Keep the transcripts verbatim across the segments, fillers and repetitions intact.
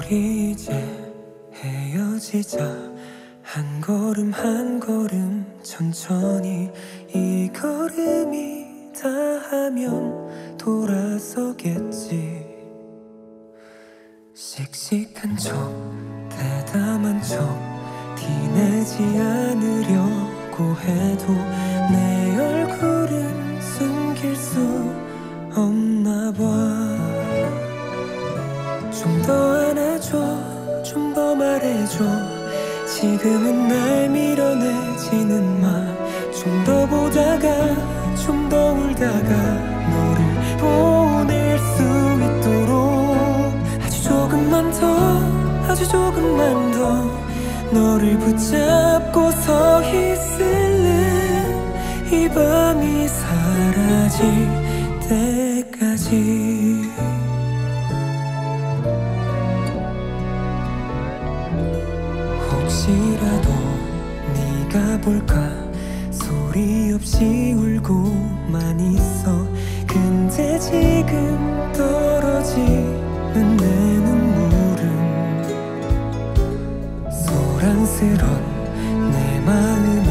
우리 이제 헤어지자. 한 걸음 한 걸음 천천히 이 걸음이 다 하면 돌아서겠지. 씩씩한 척 대담한 척 티내지 않으려고 해도 내 얼굴은 숨길 수 없나 봐. 좀 더 안아줘, 좀 더 말해줘. 지금은 날 밀어내지는 마. 좀 더 보다가 좀 더 울다가 너를 보낼 수 있도록 아주 조금만 더, 아주 조금만 더 너를 붙잡고 서 있을래. 이 밤이 사라질 때까지. 혹시라도 네가 볼까 소리 없이 울고만 있어. 근데 지금 떨어지는 내 눈물은 소란스런 내 마음을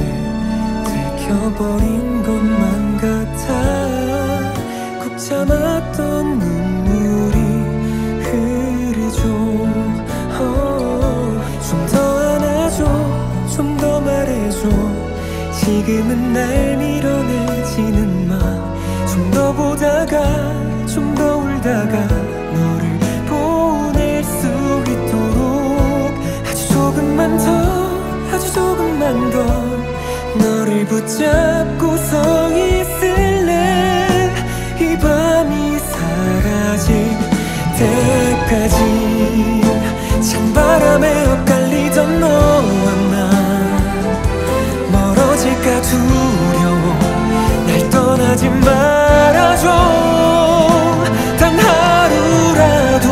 들켜버린 것만 같아. 꾹 참았던 눈물이 흐르죠. 좀 더 안아줘, 좀 더 말해줘. 지금은 날 밀어내지는 마. 좀 더 보다가 좀 더 울다가 너를 보낼 수 있도록 아주 조금만 더, 아주 조금만 더 너를 붙잡고 서 있을래. 이 밤이 사라질 때까지. 찬바람에 엇갈리던 너와 나 멀어질까 두려워. 날 떠나지 말아줘. 단 하루라도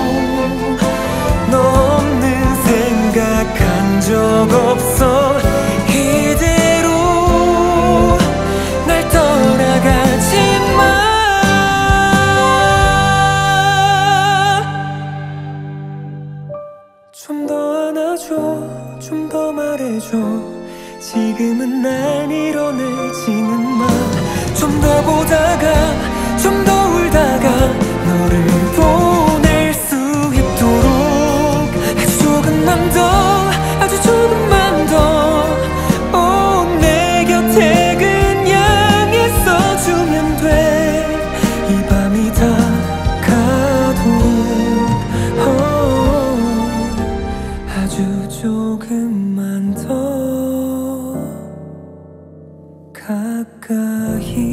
너 없는 생각한 적 없어. 이대로 날 떠나가지 마. 좀 더 안아줘, 좀 더 말해줘. 지금은 날 밀어내지는 마. 좀 더 보다가 좀 더 울다가 너를 보낼 수 있도록 아주 조금만 더, 아주 조금만 더 오, 내 곁에 그냥 있어주면 돼. 이 밤이 다 가도록 아주 조금만 더 가까이.